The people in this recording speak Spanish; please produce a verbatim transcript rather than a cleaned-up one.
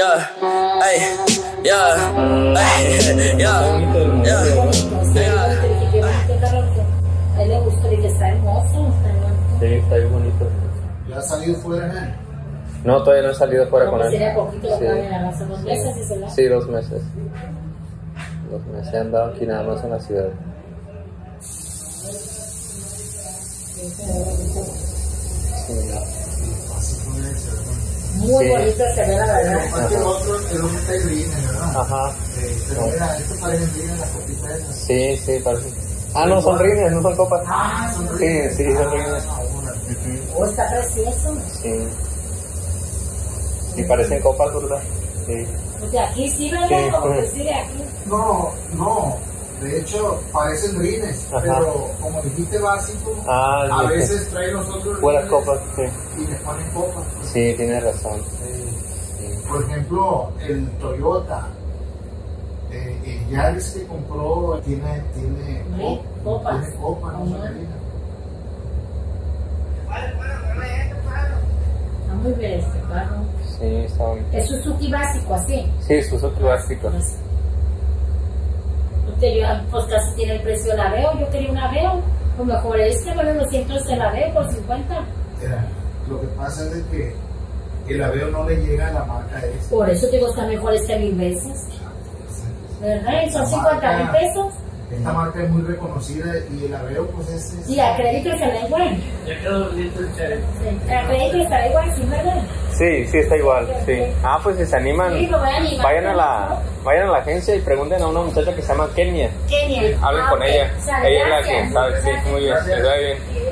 yeah, ay, yeah, ay, yeah, yeah. A él le gustó y que está hermoso, está hermoso. Sí, está bien bonito. ¿Ya has salido fuera, eh? No, todavía no he salido fuera No, con pues él. sería poquito lo Sí. que va a venir hace dos meses, ¿sí, verdad? Sí, dos meses. Dos meses he andado aquí nada más en la ciudad. Sí. Muy Sí. bonito se ve, la verdad. Aparte el otro, el otro está green, ¿verdad? Ajá. Eh, pero mira, esto parece green, las copitas esas. Sí, sí, parece. Ah, no, son rines, no son copas. Ah, son Sí, green. sí, son rines. Ah, órale. Oh, está precioso. Sí. Sí, parecen copas, ¿verdad? Sí. Pues de aquí sí, ¿verdad? Sí. Como que sí, de aquí. No, no. De hecho, parecen grines, Ajá. pero como dijiste básico, Ah, a sí, veces traen los otros buenas rines copas, sí. y les ponen copas. Sí, tienes razón. Eh, Sí. Por ejemplo, el Toyota, eh, el Yaris que compró tiene, tiene, Sí, co- copas. tiene copas, no Ajá. son grines. Está muy bien este carro. Sí, está bonito. Es Suzuki básico, así. Sí, Suzuki básico. Pues, usted, yo, pues casi tiene el precio del Aveo. Yo quería un Aveo. Pues mejor este, vale doscientos el Aveo por cincuenta. Era, lo que pasa es de que el Aveo no le llega a la marca esta. Por eso digo, está mejor este mil veces. ¿Verdad? Y son Esta cincuenta mil marca- pesos. Esta marca es muy reconocida y el Aveo pues es... es- Y a crédito estará igual. Ya quedó listo el chat. Sí, a crédito estará igual, sí, ¿verdad? Sí, sí, está igual, sí. Ah, pues si se animan, Sí, lo voy a animar. vayan a la, vayan a la agencia y pregunten a una muchacha que se llama Kenia. Kenia. Hablen Ah, con ok. ella. Sale, Ella es la gracias. que sabe, sí, muy bien, Gracias. les va bien.